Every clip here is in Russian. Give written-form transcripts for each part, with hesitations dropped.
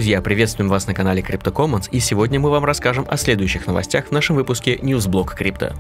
Друзья, приветствуем вас на канале Crypto Commons, и сегодня мы вам расскажем о следующих новостях в нашем выпуске Newsblog Crypto.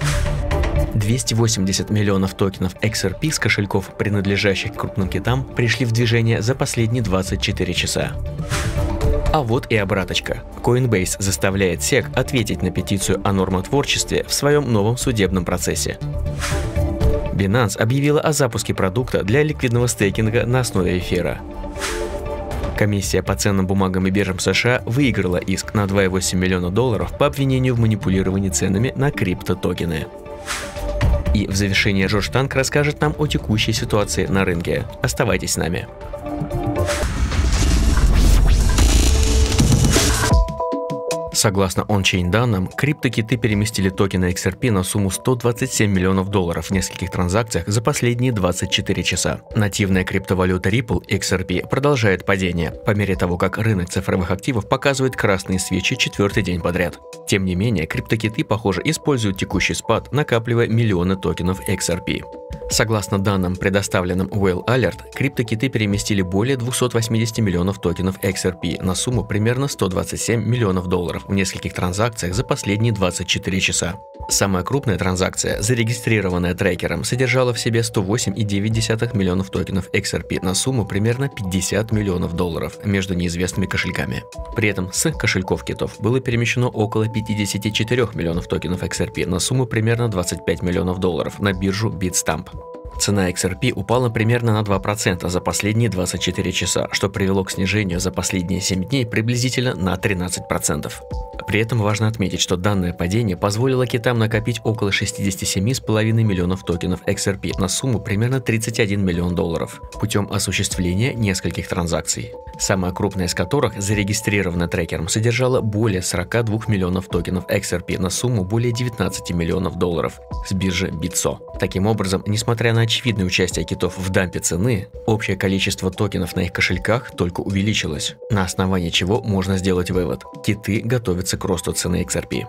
280 миллионов токенов XRP с кошельков, принадлежащих крупным китам, пришли в движение за последние 24 часа. А вот и обраточка. Coinbase заставляет SEC ответить на петицию о нормотворчестве в своем новом судебном процессе. Binance объявила о запуске продукта для ликвидного стейкинга на основе эфира. Комиссия по ценным бумагам и биржам США выиграла иск на $2,8 миллиона по обвинению в манипулировании ценами на криптотокены. И в завершение Джордж Танк расскажет нам о текущей ситуации на рынке. Оставайтесь с нами. Согласно ончейн данным, криптокиты переместили токены XRP на сумму $127 миллионов в нескольких транзакциях за последние 24 часа. Нативная криптовалюта Ripple XRP продолжает падение, по мере того, как рынок цифровых активов показывает красные свечи четвертый день подряд. Тем не менее, криптокиты, похоже, используют текущий спад, накапливая миллионы токенов XRP. Согласно данным, предоставленным Whale Alert, криптокиты переместили более 280 миллионов токенов XRP на сумму примерно $127 миллионов в нескольких транзакциях за последние 24 часа. Самая крупная транзакция, зарегистрированная трекером, содержала в себе 108,9 миллионов токенов XRP на сумму примерно $50 миллионов между неизвестными кошельками. При этом с кошельков китов было перемещено около 54 миллионов токенов XRP на сумму примерно $25 миллионов на биржу Bitstamp. Цена XRP упала примерно на 2% за последние 24 часа, что привело к снижению за последние 7 дней приблизительно на 13%. При этом важно отметить, что данное падение позволило китам накопить около 67,5 миллионов токенов XRP на сумму примерно $31 миллион путем осуществления нескольких транзакций, самая крупная из которых, зарегистрирована трекером, содержала более 42 миллионов токенов XRP на сумму более $19 миллионов с биржи Bitso. Таким образом, несмотря на очевидное участие китов в дампе цены, общее количество токенов на их кошельках только увеличилось, на основании чего можно сделать вывод: киты готовятся к росту цены XRP.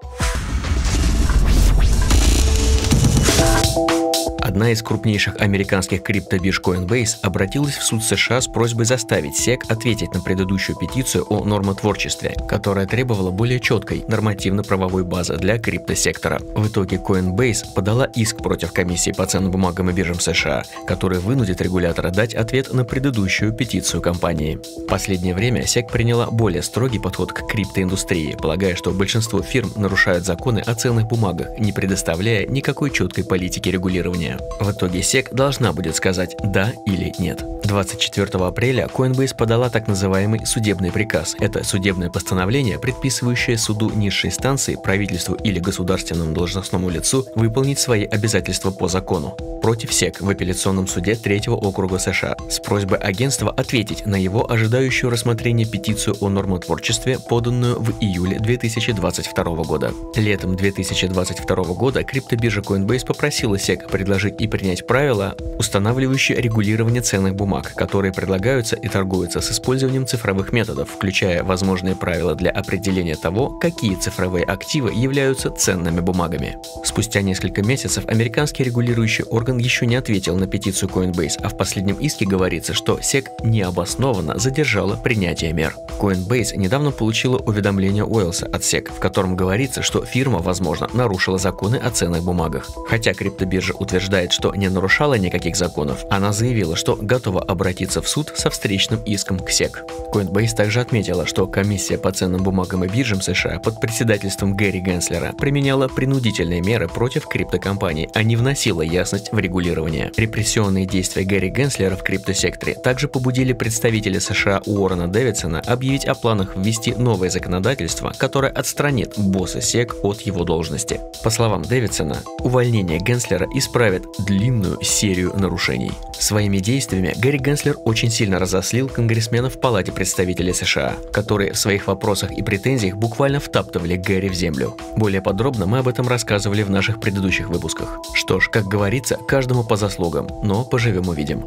Одна из крупнейших американских криптобирж Coinbase обратилась в суд США с просьбой заставить SEC ответить на предыдущую петицию о нормотворчестве, которая требовала более четкой нормативно-правовой базы для криптосектора. В итоге Coinbase подала иск против комиссии по ценным бумагам и биржам США, который вынудит регулятора дать ответ на предыдущую петицию компании. В последнее время SEC приняла более строгий подход к криптоиндустрии, полагая, что большинство фирм нарушают законы о ценных бумагах, не предоставляя никакой четкой политики регулирования. В итоге SEC должна будет сказать «да» или «нет». 24 апреля Coinbase подала так называемый судебный приказ. Это судебное постановление, предписывающее суду низшей инстанции, правительству или государственному должностному лицу выполнить свои обязательства по закону против SEC в апелляционном суде 3-го округа США с просьбой агентства ответить на его ожидающую рассмотрение петицию о нормотворчестве, поданную в июле 2022 года. Летом 2022 года криптобиржа Coinbase попросила SEC предложить и принять правила, устанавливающие регулирование ценных бумаг, которые предлагаются и торгуются с использованием цифровых методов, включая возможные правила для определения того, какие цифровые активы являются ценными бумагами. Спустя несколько месяцев американский регулирующий орган еще не ответил на петицию Coinbase, а в последнем иске говорится, что SEC необоснованно задержала принятие мер. Coinbase недавно получила уведомление Уэллса от SEC, в котором говорится, что фирма, возможно, нарушила законы о ценных бумагах. Хотя криптобиржа утверждает, что не нарушала никаких законов, она заявила, что готова обратиться в суд со встречным иском к SEC. Coinbase также отметила, что комиссия по ценным бумагам и биржам США под председательством Гэри Генслера применяла принудительные меры против криптокомпаний, а не вносила ясность в регулирование. Репрессионные действия Гэри Генслера в криптосекторе также побудили представителя США Уоррена Дэвидсона объявить о планах ввести новое законодательство, которое отстранит босса SEC от его должности. По словам Дэвидсона, увольнение Генслера исправит длинную серию нарушений. Своими действиями Гэри Генслер очень сильно разозлил конгрессменов в Палате представителей США, которые в своих вопросах и претензиях буквально втаптывали Гэри в землю. Более подробно мы об этом рассказывали в наших предыдущих выпусках. Что ж, как говорится, каждому по заслугам, но поживем увидим.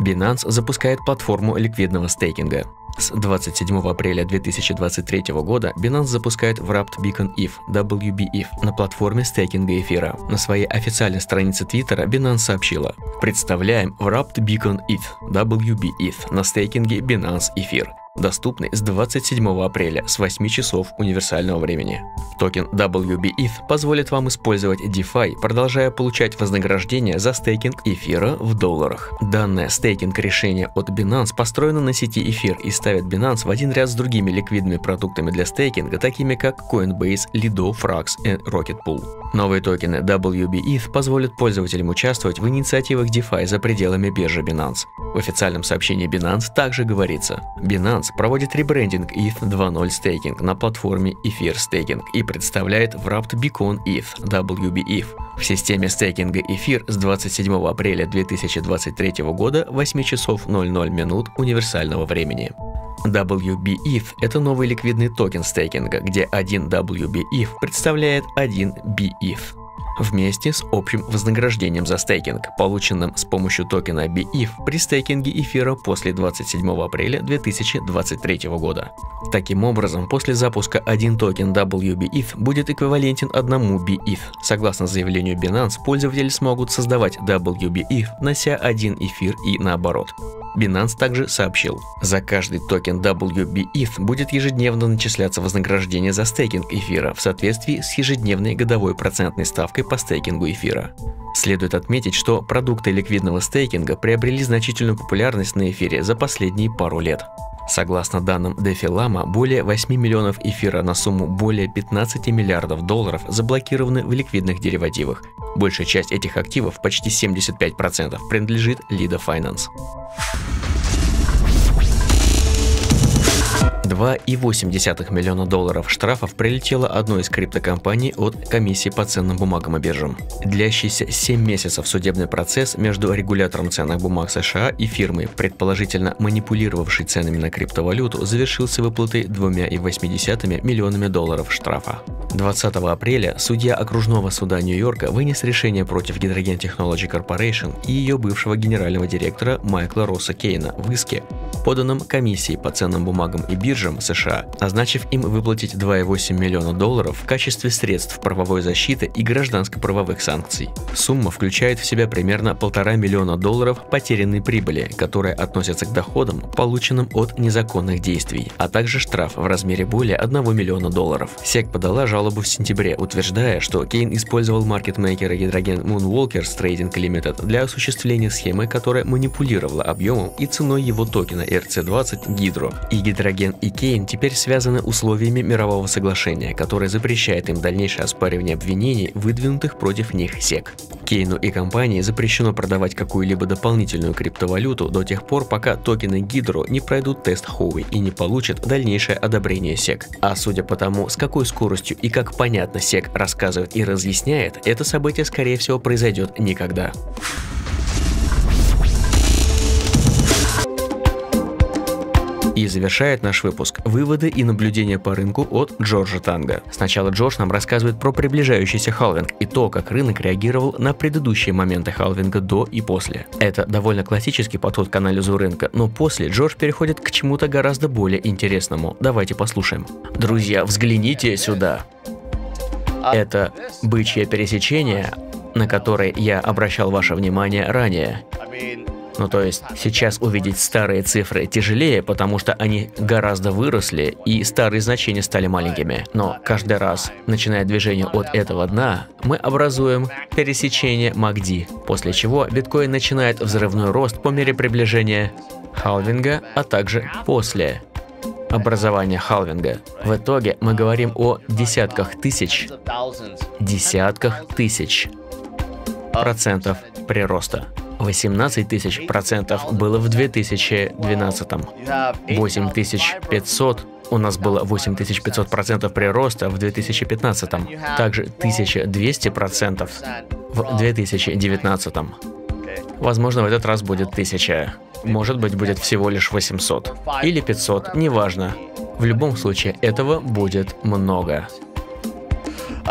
Binance запускает платформу ликвидного стейкинга. С 27 апреля 2023 года Binance запускает Wrapped Beacon ETH (WBETH) на платформе стейкинга эфира. На своей официальной странице Твиттера Binance сообщила: «Представляем Wrapped Beacon ETH (WBETH) на стейкинге Binance Эфир, доступный с 27 апреля с 8 часов универсального времени. Токен WBETH позволит вам использовать DeFi, продолжая получать вознаграждение за стейкинг эфира в долларах». Данное стейкинг-решение от Binance построено на сети эфир и ставит Binance в один ряд с другими ликвидными продуктами для стейкинга, такими как Coinbase, Lido, Frax и Rocket Pool. Новые токены WBETH позволят пользователям участвовать в инициативах DeFi за пределами биржи Binance. В официальном сообщении Binance также говорится: Binance проводит ребрендинг ETH 2.0 стейкинг на платформе Эфир Стейкинг и представляет Wrapped Beacon ETH (WBETH) в системе стейкинга эфир с 27 апреля 2023 года 8 часов 00 минут универсального времени. WBETH – это новый ликвидный токен стейкинга, где один WBETH представляет 1 BETH. Вместе с общим вознаграждением за стейкинг, полученным с помощью токена BETH при стейкинге эфира после 27 апреля 2023 года. Таким образом, после запуска один токен WBETH будет эквивалентен одному BETH. Согласно заявлению Binance, пользователи смогут создавать WBETH, нося один эфир и наоборот. Binance также сообщил: за каждый токен WBETH будет ежедневно начисляться вознаграждение за стейкинг эфира в соответствии с ежедневной годовой процентной ставкой по стейкингу эфира. Следует отметить, что продукты ликвидного стейкинга приобрели значительную популярность на эфире за последние пару лет. Согласно данным DeFi-Lama, более 8 миллионов эфира на сумму более 15 миллиардов долларов заблокированы в ликвидных деривативах. Большая часть этих активов, почти 75%, принадлежит Lido Finance. 2,8 миллиона долларов штрафов прилетело одной из криптокомпаний от комиссии по ценным бумагам и биржам. Длящийся 7 месяцев судебный процесс между регулятором ценных бумаг США и фирмой, предположительно манипулировавшей ценами на криптовалюту, завершился выплатой 2,8 миллионами долларов штрафа. 20 апреля судья окружного суда Нью-Йорка вынес решение против Hydrogen Technology Corporation и ее бывшего генерального директора Майкла Росса Кейна в иске, поданном комиссией по ценным бумагам и биржам США, назначив им выплатить 2,8 миллиона долларов в качестве средств правовой защиты и гражданско-правовых санкций. Сумма включает в себя примерно 1,5 миллиона долларов потерянной прибыли, которые относятся к доходам, полученным от незаконных действий, а также штраф в размере более 1 миллиона долларов. SEC подала жалобу в сентябре, утверждая, что Кейн использовал маркетмейкера Hydrogen Moonwalkers Trading Limited для осуществления схемы, которая манипулировала объемом и ценой его токена ERC-20 Hydro. И Hydrogen и Кейн теперь связаны условиями мирового соглашения, которое запрещает им дальнейшее оспаривание обвинений, выдвинутых против них SEC. Кейну и компании запрещено продавать какую-либо дополнительную криптовалюту до тех пор, пока токены Hydro не пройдут тест Howey и не получат дальнейшее одобрение SEC. А судя по тому, с какой скоростью и как понятно SEC рассказывает и разъясняет, это событие, скорее всего, произойдет никогда. И завершает наш выпуск выводы и наблюдения по рынку от Джорджа Танга. Сначала Джордж нам рассказывает про приближающийся халвинг и то, как рынок реагировал на предыдущие моменты халвинга до и после. Это довольно классический подход к анализу рынка, но после Джордж переходит к чему-то гораздо более интересному. Давайте послушаем. Друзья, взгляните сюда. Это бычье пересечение, на которое я обращал ваше внимание ранее. Ну то есть сейчас увидеть старые цифры тяжелее, потому что они гораздо выросли и старые значения стали маленькими. Но каждый раз, начиная движение от этого дна, мы образуем пересечение MACD, после чего биткоин начинает взрывной рост по мере приближения халвинга, а также после образования халвинга. В итоге мы говорим о десятках тысяч процентов прироста. 18 тысяч процентов было в 2012. 8500 у нас было 8500% прироста в 2015. Также 1200% в 2019. Возможно, в этот раз будет 1000. Может быть, будет всего лишь 800 или 500, неважно. В любом случае, этого будет много.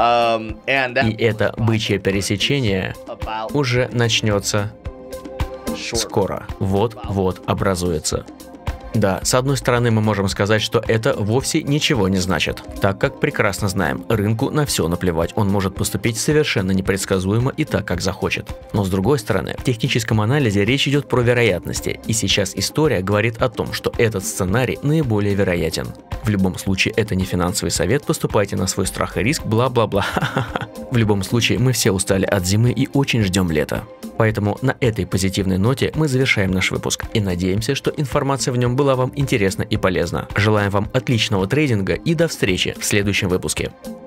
И это бычье пересечение уже начнется Скоро. Вот-вот образуется. Да, с одной стороны мы можем сказать, что это вовсе ничего не значит, так как прекрасно знаем, рынку на все наплевать, он может поступить совершенно непредсказуемо и так, как захочет. Но с другой стороны, в техническом анализе речь идет про вероятности, и сейчас история говорит о том, что этот сценарий наиболее вероятен. В любом случае, это не финансовый совет, поступайте на свой страх и риск, бла-бла-бла. В любом случае, мы все устали от зимы и очень ждем лета. Поэтому на этой позитивной ноте мы завершаем наш выпуск и надеемся, что информация в нем была вам интересна и полезна. Желаем вам отличного трейдинга и до встречи в следующем выпуске.